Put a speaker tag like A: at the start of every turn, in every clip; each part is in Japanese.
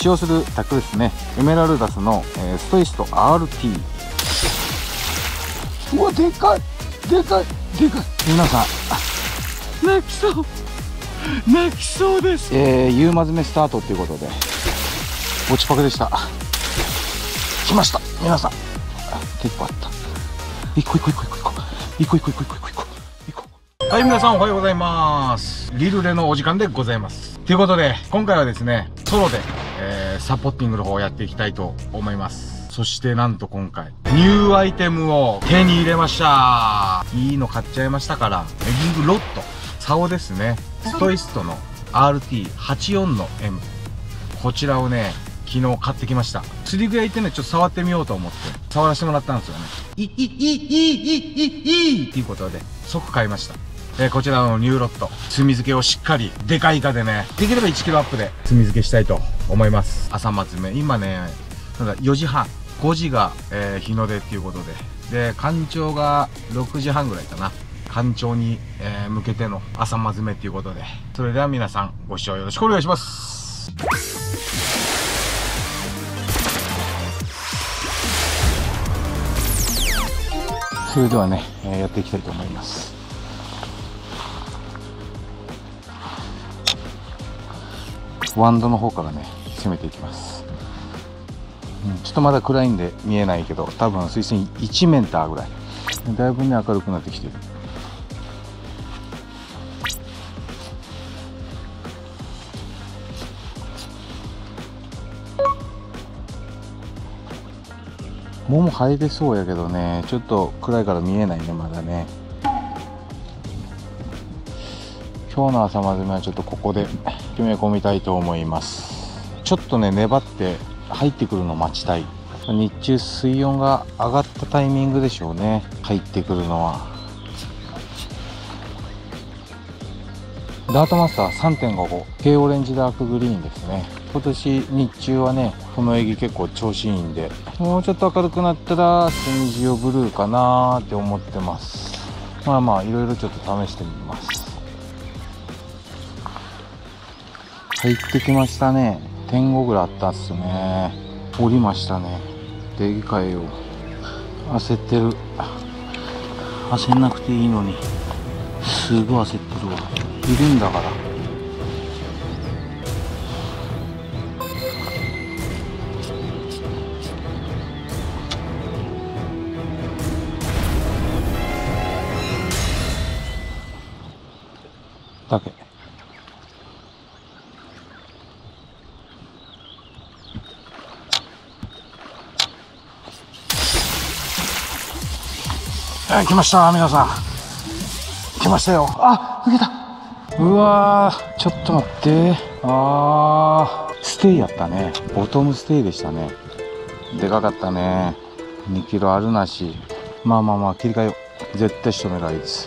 A: 使用するタクですね、エメラルダスの、ストイスト RT。 うわ、でかいでかいでかい。皆さん泣きそう、泣きそうです。ユーマ詰めスタートということで落ちパクでした。来ました皆さん。結構あった。行こう行こう行こう行こう行こう行こう行こう行こう行こう行こう。はい、皆さんおはようございます。リルレのお時間でございます。ということで今回はですね、ソロで、サポッティングの方をやっていきたいと思います。そしてなんと今回ニューアイテムを手に入れました。いいの買っちゃいましたから、エギングロッド竿ですね、ストイストの RT84 の M、 こちらをね昨日買ってきました。釣り具屋行ってね、ちょっと触ってみようと思って触らせてもらったんですよね。っていうことで即買いました。こちらのニューロッド、墨付けをしっかりでかいイカでね、できれば1キロアップで墨付けしたいと思います。朝まつめ今ね、なんだ4時半5時が、日の出っていうことで、干潮が6時半ぐらいかな。干潮に、向けての朝まずめっていうことで、それでは皆さんご視聴よろしくお願いします。それではね、やっていきたいと思います。ワンドの方からね攻めていきます。ちょっとまだ暗いんで見えないけど、多分水深1メーターぐらい、だいぶね明るくなってきてる。もう入れそうやけどね、ちょっと暗いから見えないね、まだね。今日の朝まずめはちょっとここで決め込みたいと思います。ちょっとね粘って入ってくるのを待ちたい。日中水温が上がったタイミングでしょうね、入ってくるのは。ダートマスター 3.55 K オレンジダークグリーンですね。今年日中はねこのエギ結構調子いいんで、もうちょっと明るくなったらセミジオブルーかなーって思ってます。まあまあいろいろちょっと試してみます。入ってきましたね。点5ぐらいあったっすね。降りましたね。でかいよ。焦ってる。焦んなくていいのにすごい焦ってるわ。いるんだから。だけ来ました皆さん、来ましたよ。あ、抜けた。うわー、ちょっと待って。ステイやったね。ボトムステイでしたね。でかかったね。2キロあるなし。まあまあまあ切り替えよう。絶対仕留めがいいです。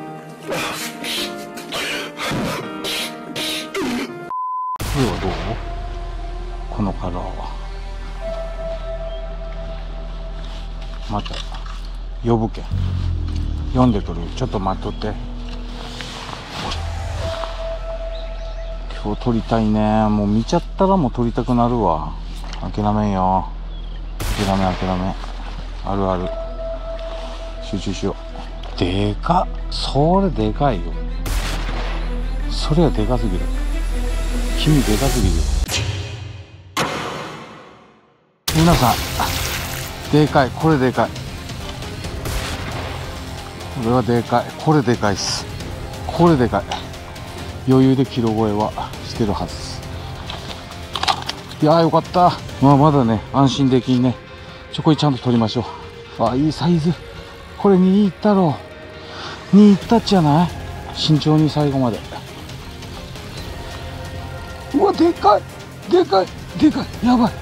A: これはどう？このカラーはまた呼ぶけん、読んでくる。ちょっと待っとって。今日撮りたいね。もう見ちゃったらもう撮りたくなるわ。諦めんよ。諦め。あるある。集中しよう。でかっ。それでかいよ。それはでかすぎる。君でかすぎるよ。皆さんでかい。これでかい。これはでかい。これでかいっす。これでかい。余裕でキロ超えはしてるはず。いやーよかった。まだね安心できんね。これちゃんと取りましょう。いいサイズ。これ2いったろう。2いったっちゃない？慎重に最後まで。うわでかいでかいでかい。やばい。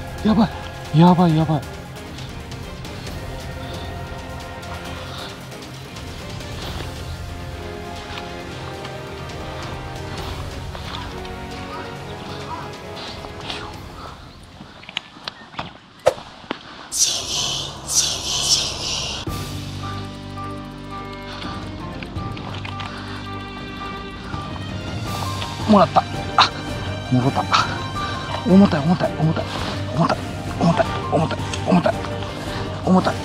A: もらった。戻った。 重たい重たい重たい重たい重たい重たい重たい重たい。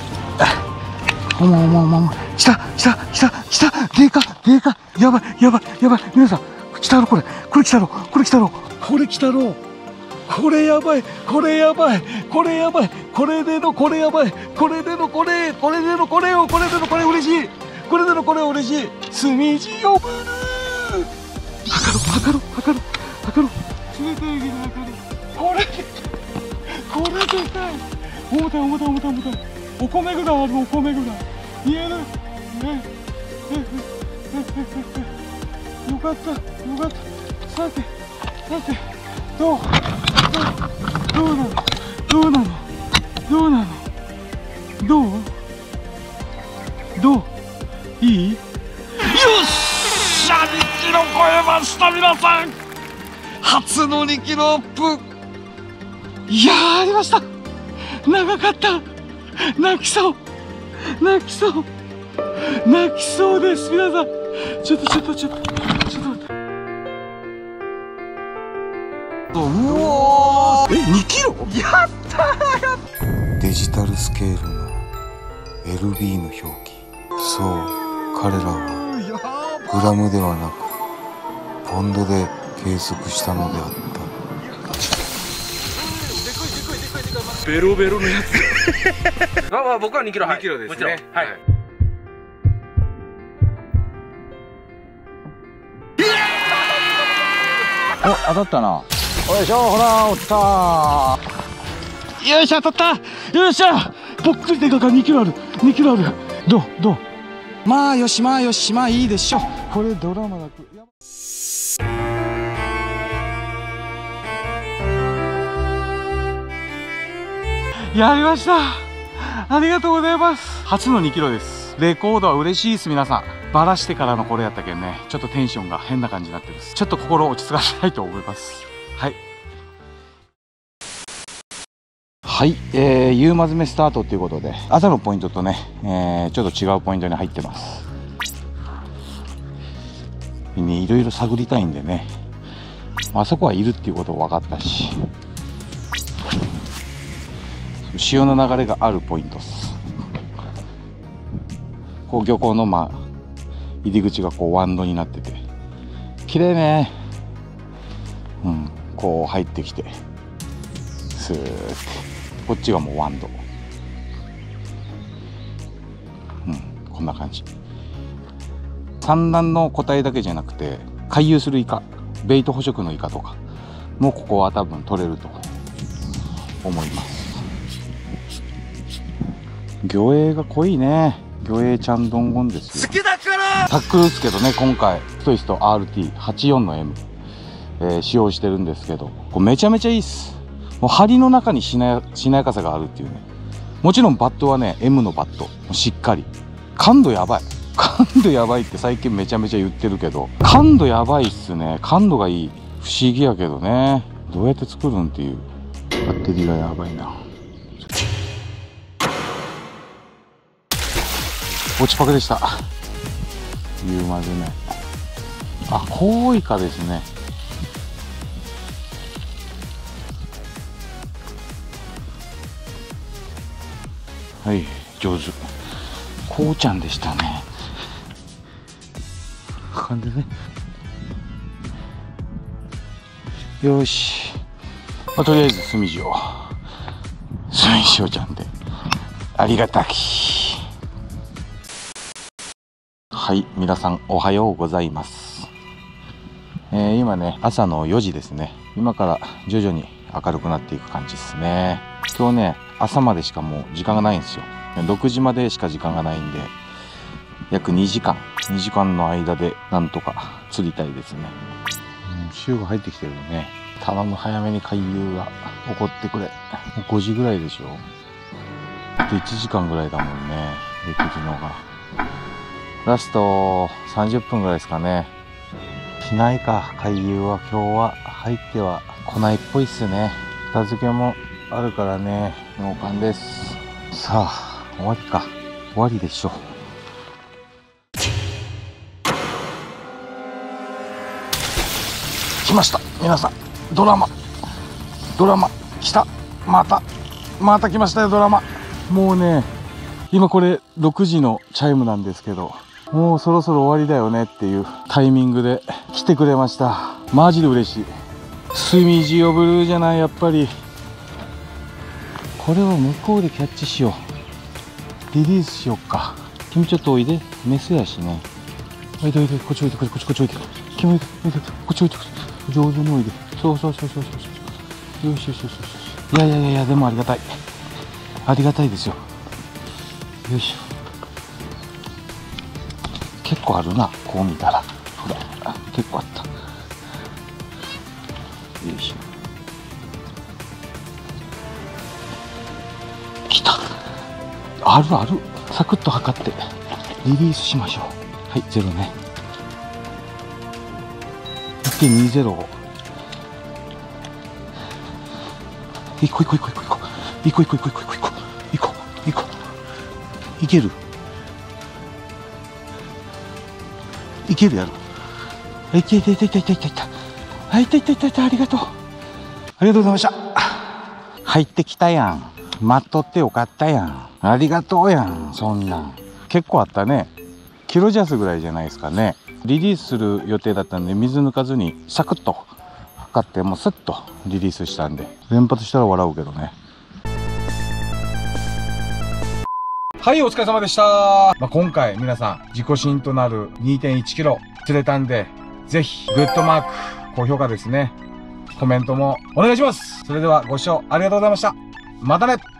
A: 来た来た来た来た。でかでか。やばいやばいやばい。皆さん来たろ。これ来たろ。これ来たろ。これ来たろ。これやばい、これやばい、これやばい、これでのこれやばい、これでのこれ、これでのこれを、これでのこれ嬉しい、これでのこれ嬉しい。墨地をブルー。測ろう。冷たい雪で測ろう。これでかい。重たい。お米ぐらいある、お米ぐらい。見える。よかった。さて。どうなのいい？よっしゃ、2キロ超えました。皆さん初の2キロアップ。いやー、ありました。長かった。泣きそうです。皆さんちょっと待って。うおー、2キロやったー。デジタルスケールの LB の表記。そう、彼らはグラムではなくポンドで計測したのであった。ベロベロのやつ僕は2キロ、2キロですね。はい。お、当たったな。よいしょ、ほら、おったー。よいしょ、当たった。よいしょ。ぽっくりでかか、2キロある。どうまあよし、まあいいでしょ。これドラマだく。やりました。ありがとうございます。初の2キロです。レコードは嬉しいです。皆さんバラしてからのこれやったけんね、ちょっとテンションが変な感じになってる。ちょっと心落ち着かせたいと思います。はい、夕間詰めスタートということで、朝のポイントとね、ちょっと違うポイントに入ってます。いろいろ探りたいんでね、あそこはいるっていうこと分かったし、潮の流れがあるポイントです。こう漁港の入り口がこうワンドになってて綺麗ね。こう入ってきてスーッて、こっちがもうワンド。こんな感じ。産卵の個体だけじゃなくて回遊するイカ、ベイト捕食のイカとかもここは多分取れると思います。魚影が濃いね。魚影ちゃんどんごんですよ。好きだからタックルですけどね、今回ストイスト RT84 の M、使用してるんですけど、これめちゃめちゃいいっす。もう針の中にしなやかさがあるっていうね。もちろんバットはね M のバットしっかり。感度やばいって最近めちゃめちゃ言ってるけど、感度やばいっすね。感度がいい。不思議やけどね、どうやって作るんっていう。バッテリーがやばいな。落ちパクでした。夕間詰め。コウイカですね。はい、上手。こうちゃんでしたね。感じね。よし。とりあえず墨塩ちゃんでありがたき。はい、皆さんおはようございます。今ね朝の4時ですね。今から徐々に明るくなっていく感じですね。今日ね朝までしかもう時間がないんですよ。6時までしか時間がないんで、約2時間の間でなんとか釣りたいですね。潮が入ってきてるね。頼む、早めに回遊が起こってくれ。もう5時ぐらいでしょ。あと1時間ぐらいだもんね、出てくのが。ラスト30分ぐらいですかね。しないか、回遊は今日は入っては来ないっぽいっすね。片付けもあるからね、納棺です。さあ終わりか、終わりでしょ。来ました皆さん、ドラマドラマ来た。また来ましたよ、ドラマ。もうね、今これ6時のチャイムなんですけど、もうそろそろ終わりだよねっていうタイミングで来てくれました。マジで嬉しい。スミジオブルーじゃない、やっぱり。これを向こうでキャッチしよう。リリースしよっか。君ちょっとおいで、メスやしね。おいでおいで、こっちおいで、こっちおいで。君おいで、おいで、こっちおいで、上手においで。そう。よし。いや、でもありがたい。ありがたいですよ。よいしょ。結構あるな、こう見たら。ほら、結構あった。よいしょ。来た。ある。サクッと測ってリリースしましょう。はい、ゼロね。1.20。行こう。いけるやろ。いた。ありがとう。ありがとうございました。入ってきたやん。待っとってよかったやん。ありがとうやん。そんなん結構あったね。キロジャスぐらいじゃないですかね。リリースする予定だったんで、水抜かずにサクッと測って、もうスッとリリースしたんで、連発したら笑うけどね。はい、お疲れ様でした。今回皆さん自己新となる 2.1 キロ釣れたんで、ぜひグッドマーク、高評価ですね、コメントもお願いします。それではご視聴ありがとうございました。またね。